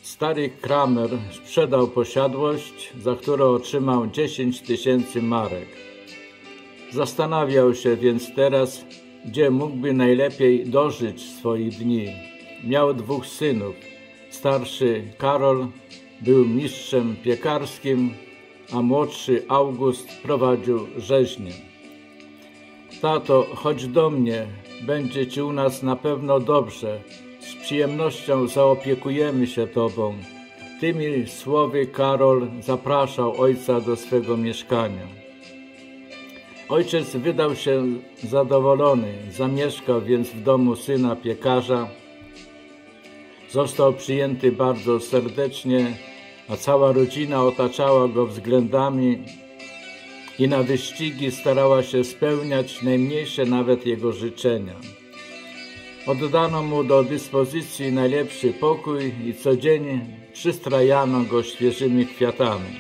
Stary Kramer sprzedał posiadłość, za którą otrzymał 10 000 marek. Zastanawiał się więc teraz, gdzie mógłby najlepiej dożyć swoich dni. Miał 2 synów. Starszy Karol był mistrzem piekarskim, a młodszy August prowadził rzeźnię. Tato, chodź do mnie, będzie ci u nas na pewno dobrze. Z przyjemnością zaopiekujemy się tobą. Tymi słowy Karol zapraszał ojca do swego mieszkania. Ojciec wydał się zadowolony, zamieszkał więc w domu syna piekarza. Został przyjęty bardzo serdecznie, a cała rodzina otaczała go względami i na wyścigi starała się spełniać najmniejsze nawet jego życzenia. Oddano mu do dyspozycji najlepszy pokój i codziennie przystrajano go świeżymi kwiatami.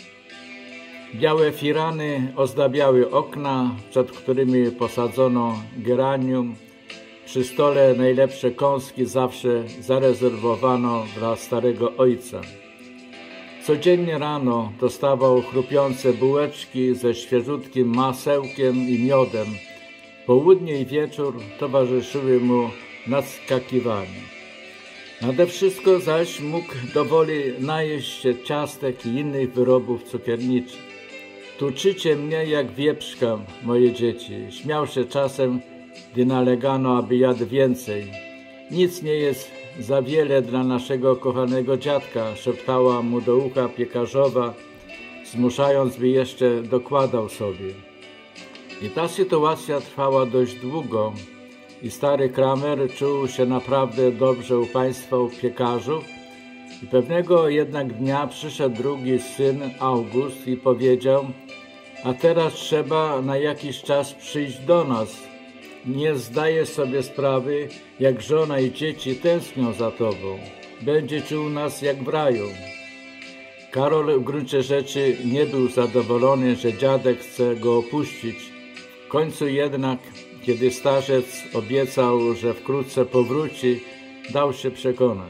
Białe firany ozdabiały okna, przed którymi posadzono geranium. Przy stole najlepsze kąski zawsze zarezerwowano dla starego ojca. Codziennie rano dostawał chrupiące bułeczki ze świeżutkim masełkiem i miodem. Południe i wieczór towarzyszyły mu nadskakiwanie. Nade wszystko zaś mógł dowoli najeść się ciastek i innych wyrobów cukierniczych. Tuczycie mnie jak wieprzka, moje dzieci. Śmiał się czasem, gdy nalegano, aby jadł więcej. Nic nie jest za wiele dla naszego kochanego dziadka, szeptała mu do ucha piekarzowa, zmuszając, by jeszcze dokładał sobie. I ta sytuacja trwała dość długo i stary Kramer czuł się naprawdę dobrze u państwa, u piekarzów. I pewnego jednak dnia przyszedł drugi syn, August, i powiedział: a teraz trzeba na jakiś czas przyjść do nas. Nie zdaję sobie sprawy, jak żona i dzieci tęsknią za tobą. Będzie ci u nas jak w raju. Karol w gruncie rzeczy nie był zadowolony, że dziadek chce go opuścić. W końcu jednak, kiedy starzec obiecał, że wkrótce powróci, dał się przekonać.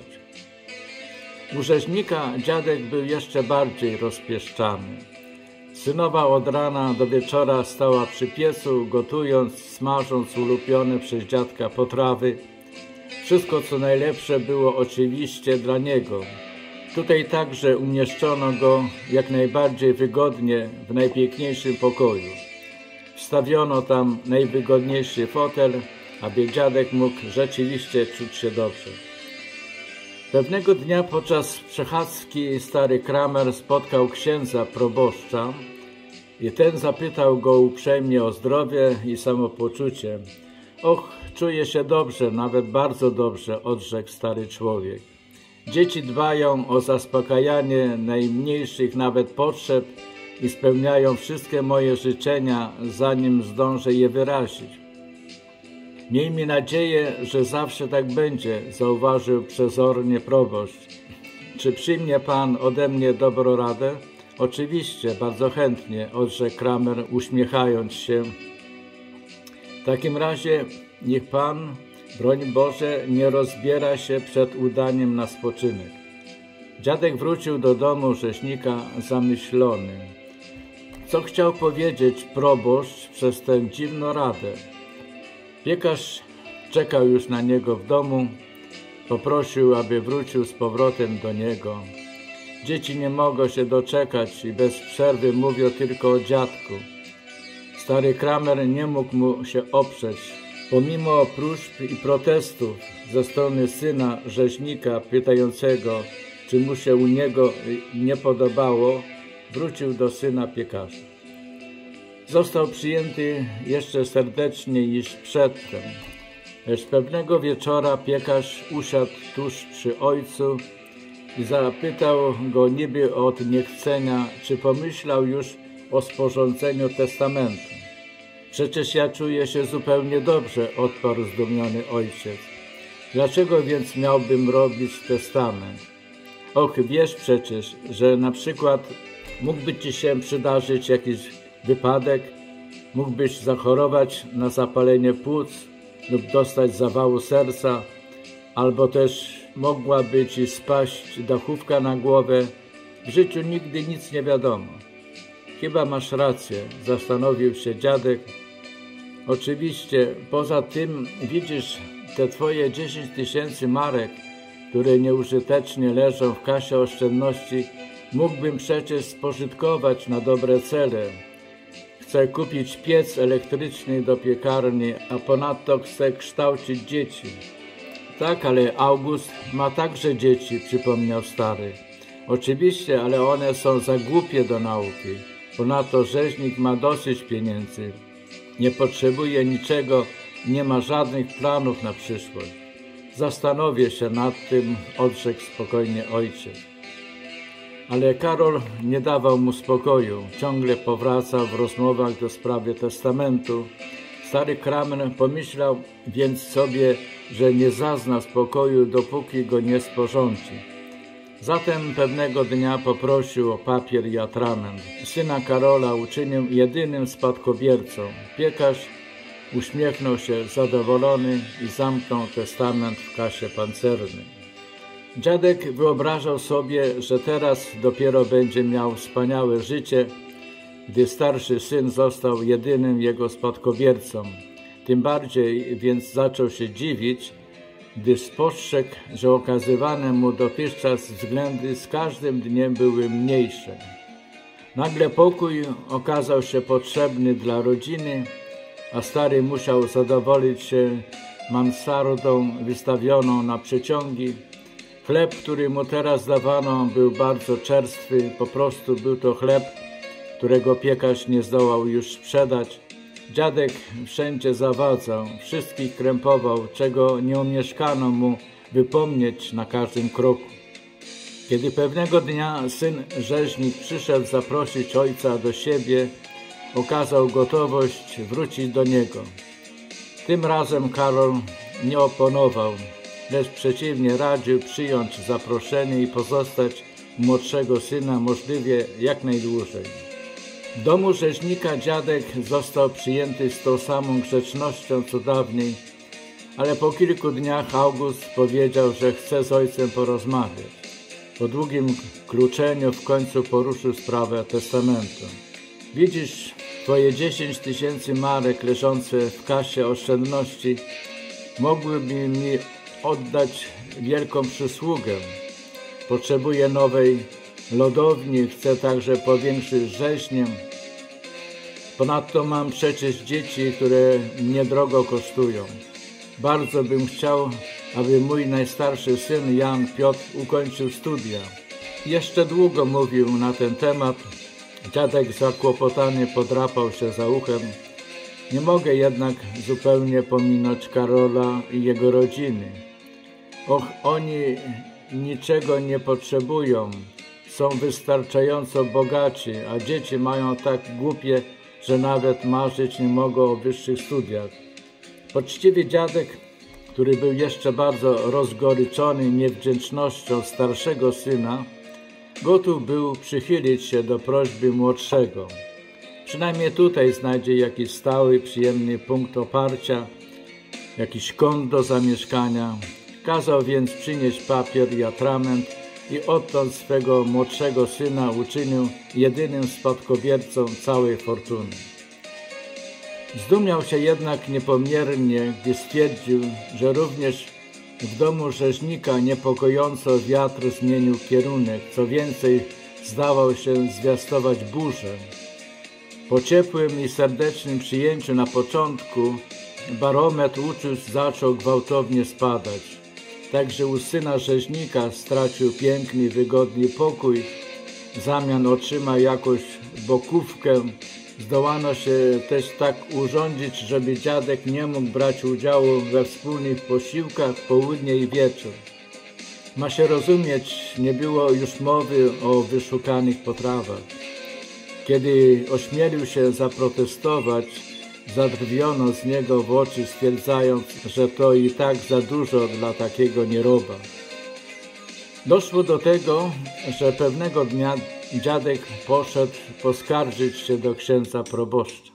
U rzeźnika dziadek był jeszcze bardziej rozpieszczany. Synowa od rana do wieczora stała przy piecu, gotując, smażąc ulubione przez dziadka potrawy. Wszystko, co najlepsze, było oczywiście dla niego. Tutaj także umieszczono go jak najbardziej wygodnie w najpiękniejszym pokoju. Wstawiono tam najwygodniejszy fotel, aby dziadek mógł rzeczywiście czuć się dobrze. Pewnego dnia podczas przechadzki stary Kramer spotkał księdza proboszcza i ten zapytał go uprzejmie o zdrowie i samopoczucie. Och, czuję się dobrze, nawet bardzo dobrze, odrzekł stary człowiek. Dzieci dbają o zaspokajanie najmniejszych nawet potrzeb i spełniają wszystkie moje życzenia, zanim zdążę je wyrazić. Miejmy nadzieję, że zawsze tak będzie, zauważył przezornie proboszcz. Czy przyjmie pan ode mnie dobrą radę? Oczywiście, bardzo chętnie, odrzekł Kramer, uśmiechając się. W takim razie niech pan, broń Boże, nie rozbiera się przed udaniem na spoczynek. Dziadek wrócił do domu rzeźnika zamyślony. Co chciał powiedzieć proboszcz przez tę dziwną radę? Piekarz czekał już na niego w domu, poprosił, aby wrócił z powrotem do niego. Dzieci nie mogą się doczekać i bez przerwy mówią tylko o dziadku. Stary Kramer nie mógł mu się oprzeć. Pomimo próśb i protestów ze strony syna rzeźnika pytającego, czy mu się u niego nie podobało, wrócił do syna piekarza. Został przyjęty jeszcze serdeczniej niż przedtem, lecz pewnego wieczora piekarz usiadł tuż przy ojcu i zapytał go niby od niechcenia, czy pomyślał już o sporządzeniu testamentu. Przecież ja czuję się zupełnie dobrze, odparł zdumiony ojciec. Dlaczego więc miałbym robić testament? Och, wiesz przecież, że na przykład mógłby ci się przydarzyć jakiś wypadek, mógłbyś zachorować na zapalenie płuc lub dostać zawału serca, albo też mogłaby ci spaść dachówka na głowę. W życiu nigdy nic nie wiadomo. Chyba masz rację, zastanowił się dziadek. Oczywiście, poza tym widzisz te twoje 10 000 marek, które nieużytecznie leżą w kasie oszczędności, mógłbym przecież spożytkować na dobre cele. Chcę kupić piec elektryczny do piekarni, a ponadto chcę kształcić dzieci. Tak, ale August ma także dzieci, przypomniał stary. Oczywiście, ale one są za głupie do nauki. Ponadto rzeźnik ma dosyć pieniędzy. Nie potrzebuje niczego, nie ma żadnych planów na przyszłość. Zastanowię się nad tym, odrzekł spokojnie ojciec. Ale Karol nie dawał mu spokoju. Ciągle powracał w rozmowach do sprawy testamentu. Stary Kramer pomyślał więc sobie, że nie zazna spokoju, dopóki go nie sporządzi. Zatem pewnego dnia poprosił o papier i atrament. Syna Karola uczynił jedynym spadkobiercą. Piekarz uśmiechnął się zadowolony i zamknął testament w kasie pancernej. Dziadek wyobrażał sobie, że teraz dopiero będzie miał wspaniałe życie, gdy starszy syn został jedynym jego spadkobiercą. Tym bardziej więc zaczął się dziwić, gdy spostrzegł, że okazywane mu dotychczas względy z każdym dniem były mniejsze. Nagle pokój okazał się potrzebny dla rodziny, a stary musiał zadowolić się mansardą wystawioną na przeciągi. Chleb, który mu teraz dawano, był bardzo czerstwy, po prostu był to chleb, którego piekarz nie zdołał już sprzedać. Dziadek wszędzie zawadzał, wszystkich krępował, czego nie omieszkano mu wypomnieć na każdym kroku. Kiedy pewnego dnia syn rzeźnik przyszedł zaprosić ojca do siebie, okazał gotowość wrócić do niego. Tym razem Karol nie oponował, lecz przeciwnie radził przyjąć zaproszenie i pozostać u młodszego syna możliwie jak najdłużej. W domu rzeźnika dziadek został przyjęty z tą samą grzecznością co dawniej, ale po kilku dniach August powiedział, że chce z ojcem porozmawiać. Po długim kluczeniu w końcu poruszył sprawę testamentu. Widzisz, twoje 10 000 marek leżące w kasie oszczędności mogłyby mi oddać wielką przysługę. Potrzebuję nowej lodowni, chcę także powiększyć rzeźnię. Ponadto mam przecież dzieci, które mnie drogo kosztują. Bardzo bym chciał, aby mój najstarszy syn Jan Piotr ukończył studia. Jeszcze długo mówił na ten temat. Dziadek zakłopotany podrapał się za uchem. Nie mogę jednak zupełnie pominąć Karola i jego rodziny. Och, oni niczego nie potrzebują. Są wystarczająco bogaci, a dzieci mają tak głupie, że nawet marzyć nie mogą o wyższych studiach. Poczciwy dziadek, który był jeszcze bardzo rozgoryczony niewdzięcznością starszego syna, gotów był przychylić się do prośby młodszego. Przynajmniej tutaj znajdzie jakiś stały, przyjemny punkt oparcia, jakiś kąt do zamieszkania. Kazał więc przynieść papier i atrament i odtąd swego młodszego syna uczynił jedynym spadkobiercą całej fortuny. Zdumiał się jednak niepomiernie, gdy stwierdził, że również w domu rzeźnika niepokojąco wiatr zmienił kierunek, co więcej zdawał się zwiastować burzę. Po ciepłym i serdecznym przyjęciu na początku barometr uczuć zaczął gwałtownie spadać. Także u syna rzeźnika stracił piękny, wygodny pokój. W zamian otrzymał jakąś bokówkę. Zdołano się też tak urządzić, żeby dziadek nie mógł brać udziału we wspólnych posiłkach południe i wieczór. Ma się rozumieć, nie było już mowy o wyszukanych potrawach. Kiedy ośmielił się zaprotestować, zadrwiono z niego w oczy, stwierdzając, że to i tak za dużo dla takiego nieroba. Doszło do tego, że pewnego dnia dziadek poszedł poskarżyć się do księdza proboszcza.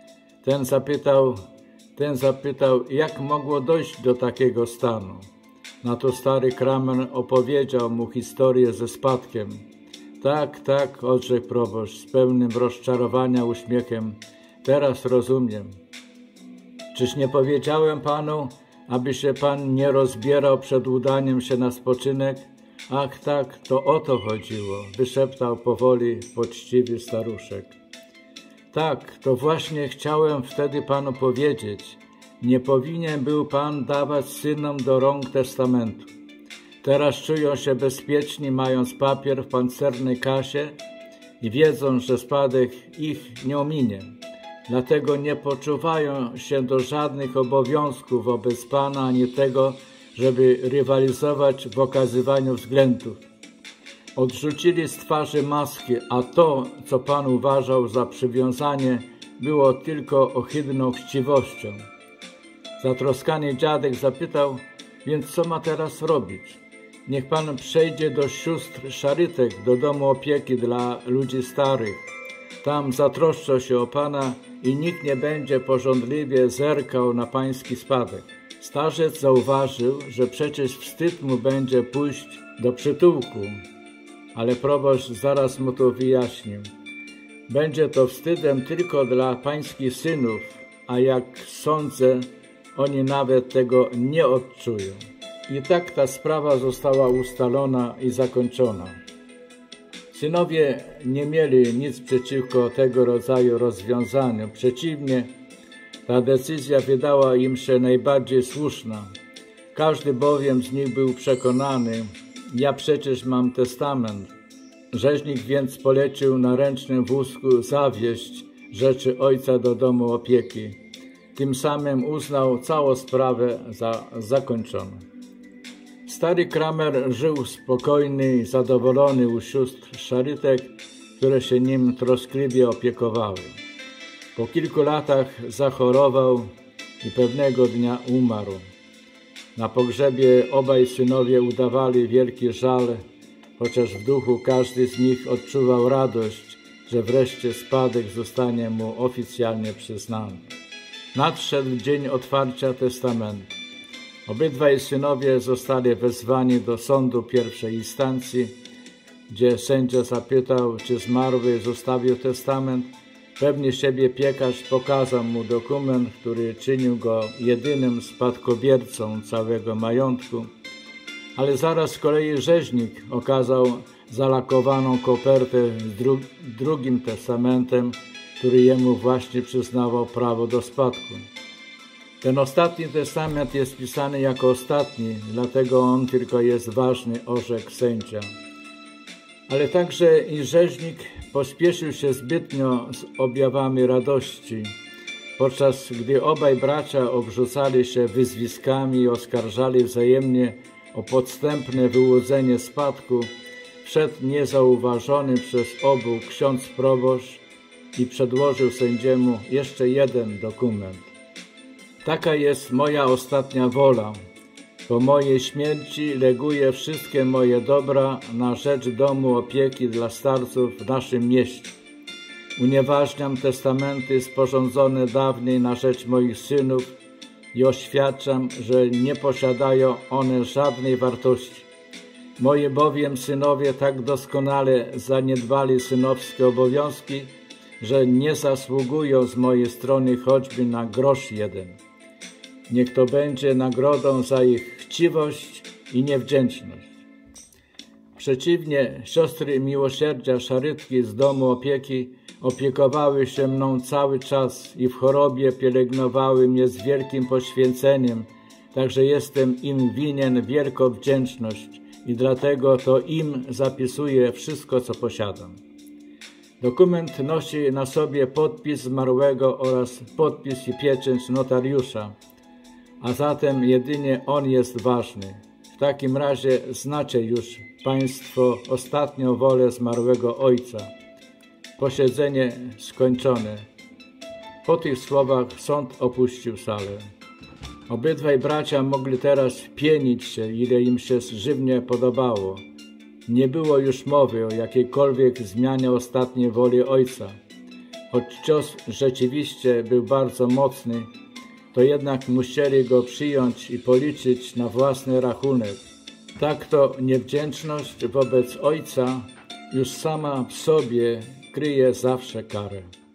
Ten zapytał, jak mogło dojść do takiego stanu. Na to stary Kramer opowiedział mu historię ze spadkiem. Tak, odrzekł proboszcz z pełnym rozczarowania uśmiechem. Teraz rozumiem. Czyż nie powiedziałem panu, aby się pan nie rozbierał przed udaniem się na spoczynek? Ach tak, to o to chodziło, wyszeptał powoli poczciwy staruszek. Tak, to właśnie chciałem wtedy panu powiedzieć. Nie powinien był pan dawać synom do rąk testamentu. Teraz czują się bezpieczni, mając papier w pancernej kasie i wiedzą, że spadek ich nie ominie. Dlatego nie poczuwają się do żadnych obowiązków wobec pana, ani tego, żeby rywalizować w okazywaniu względów. Odrzucili z twarzy maski, a to, co pan uważał za przywiązanie, było tylko ohydną chciwością. Zatroskany dziadek zapytał, więc co ma teraz robić? Niech pan przejdzie do sióstr Szarytek, do domu opieki dla ludzi starych. Tam zatroszczą się o pana i nikt nie będzie pożądliwie zerkał na pański spadek. Starzec zauważył, że przecież wstyd mu będzie pójść do przytułku, ale proboszcz zaraz mu to wyjaśnił. Będzie to wstydem tylko dla pańskich synów, a jak sądzę, oni nawet tego nie odczują. I tak ta sprawa została ustalona i zakończona. Synowie nie mieli nic przeciwko tego rodzaju rozwiązaniu. Przeciwnie, ta decyzja wydała im się najbardziej słuszna. Każdy bowiem z nich był przekonany, ja przecież mam testament. Rzeźnik więc polecił na ręcznym wózku zawieźć rzeczy ojca do domu opieki. Tym samym uznał całą sprawę za zakończoną. Stary Kramer żył spokojny i zadowolony u sióstr Szarytek, które się nim troskliwie opiekowały. Po kilku latach zachorował i pewnego dnia umarł. Na pogrzebie obaj synowie udawali wielki żal, chociaż w duchu każdy z nich odczuwał radość, że wreszcie spadek zostanie mu oficjalnie przyznany. Nadszedł dzień otwarcia testamentu. Obydwaj synowie zostali wezwani do sądu pierwszej instancji, gdzie sędzia zapytał, czy zmarły zostawił testament. Pewnie siebie piekarz pokazał mu dokument, który czynił go jedynym spadkobiercą całego majątku, ale zaraz z kolei rzeźnik okazał zalakowaną kopertę z drugim testamentem, który jemu właśnie przyznawał prawo do spadku. Ten ostatni testament jest pisany jako ostatni, dlatego on tylko jest ważny, orzekł sędzia. Ale także i rzeźnik pospieszył się zbytnio z objawami radości. Podczas gdy obaj bracia obrzucali się wyzwiskami i oskarżali wzajemnie o podstępne wyłudzenie spadku, wszedł niezauważony przez obu ksiądz proboszcz i przedłożył sędziemu jeszcze jeden dokument. Taka jest moja ostatnia wola. Po mojej śmierci leguję wszystkie moje dobra na rzecz domu opieki dla starców w naszym mieście. Unieważniam testamenty sporządzone dawniej na rzecz moich synów i oświadczam, że nie posiadają one żadnej wartości. Moi bowiem synowie tak doskonale zaniedbali synowskie obowiązki, że nie zasługują z mojej strony choćby na grosz jeden. Niech to będzie nagrodą za ich chciwość i niewdzięczność. Przeciwnie, siostry miłosierdzia Szarytki z domu opieki opiekowały się mną cały czas i w chorobie pielęgnowały mnie z wielkim poświęceniem, także jestem im winien wielką wdzięczność i dlatego to im zapisuję wszystko, co posiadam. Dokument nosi na sobie podpis zmarłego oraz podpis i pieczęć notariusza, a zatem jedynie on jest ważny. W takim razie znacie już Państwo ostatnią wolę zmarłego ojca. Posiedzenie skończone. Po tych słowach sąd opuścił salę. Obydwaj bracia mogli teraz pienić się, ile im się żywnie podobało. Nie było już mowy o jakiejkolwiek zmianie ostatniej woli ojca. Choć cios rzeczywiście był bardzo mocny, to jednak musieli go przyjąć i policzyć na własny rachunek. Tak to niewdzięczność wobec Ojca już sama w sobie kryje zawsze karę.